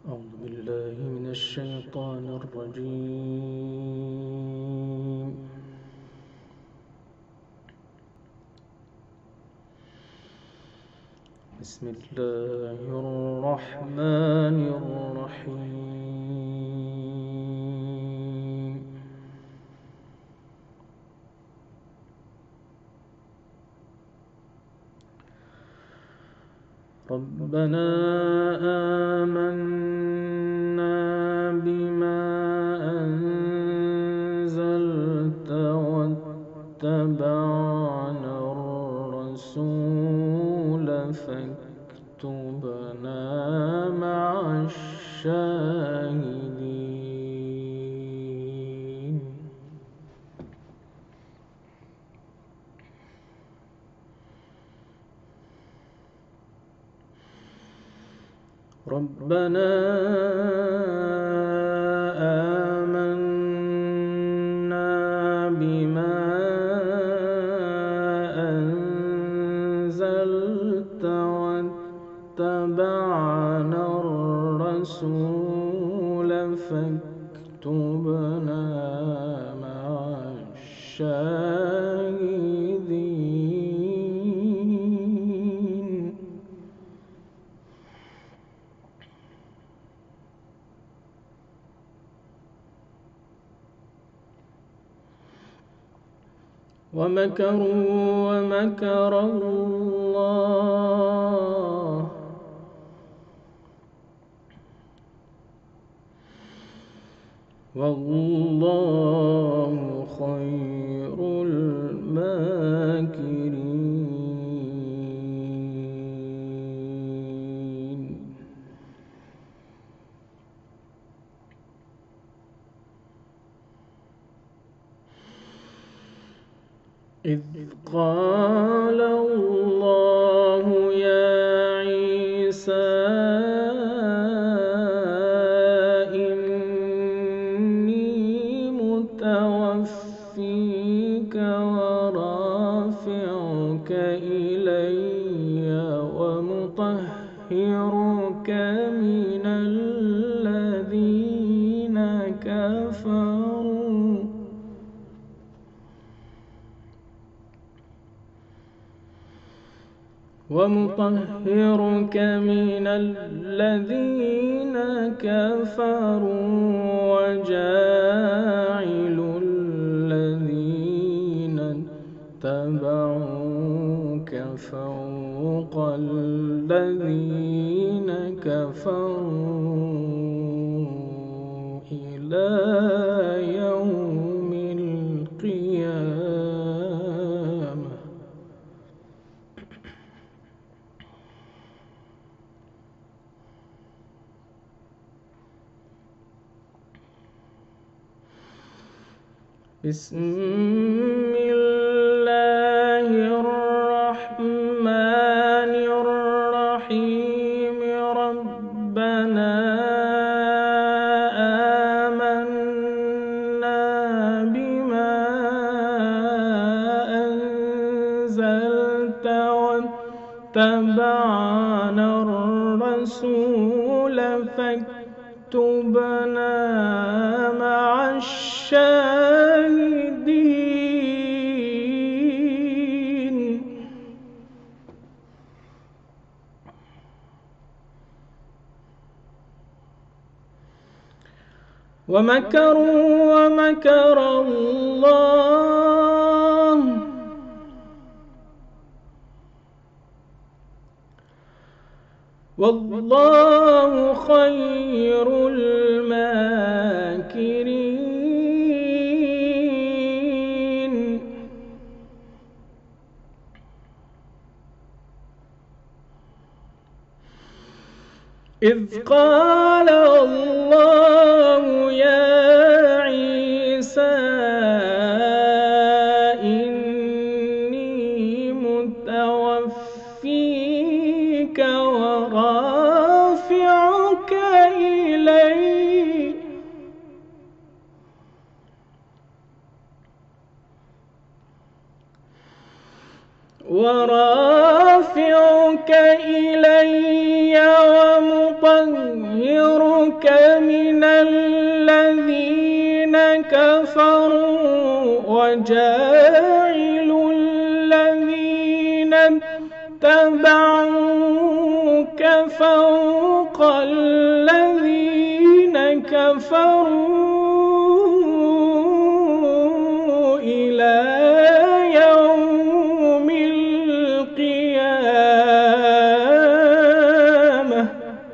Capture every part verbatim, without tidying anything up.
أعوذ بالله من الشيطان الرجيم. بسم الله الرحمن الرحيم. ربنا آمنا بما أنزلت واتبعنا الرسول فاكتبنا مع الشاهدين. ربنا آمنا بما أنزلت واتبعنا الرسول فاكتبنا مع الشاهدين. ومكروا ومكر الله والله خير الماكرين. إذ قال الله يا عيسى إني متوفيك ورافعك إلي ومطهرك من الذين كفروا ومطهرك من الذين كفروا وجاعل الذين اتبعوك فوق الذين كفروا إلى يوم القيامة. بسم الله الرحمن الرحيم. ربنا آمنا بما أنزلت واتبعنا الرسول فاكتبنا مع الشاهدين. ومكروا ومكر الله والله خير الماكرين. إذ قال الله يا عيسى إني متوفيك ورافعك إلي ورافعك إلي ومطهرك من الذين كفروا وجاعل الذين اتبعوك فوق الذين كفروا إلى يوم القيامة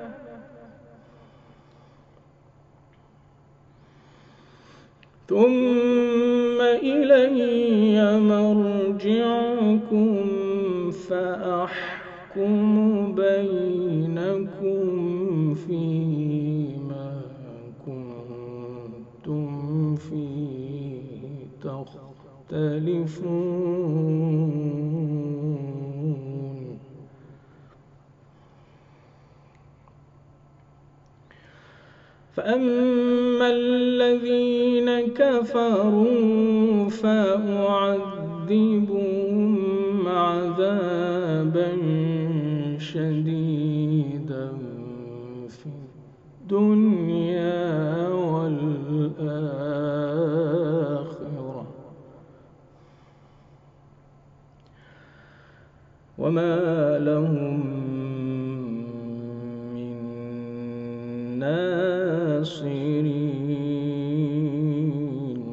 ثم إلي مرجعكم فأحكم بينكم فيما كنتم فيه تختلفون فأما الذين كفروا فأعذبهم عذابا شديدا في الدنيا والآخرة وما لهم من ناصرين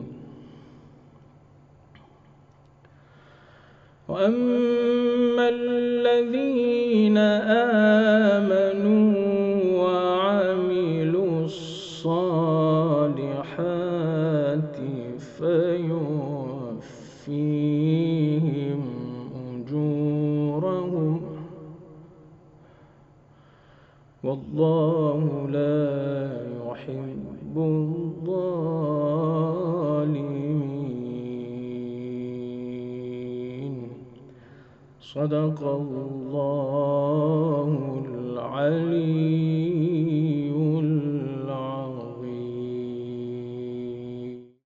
وأما الذين آمنوا وعملوا الصالحات فيوفيهم أجورهم والله لا يحب الظالمين. صدق الله العليم.